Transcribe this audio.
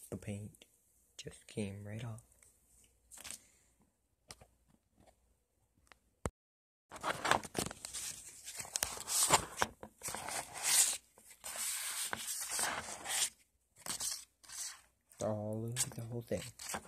The paint just came right off. All over the whole thing.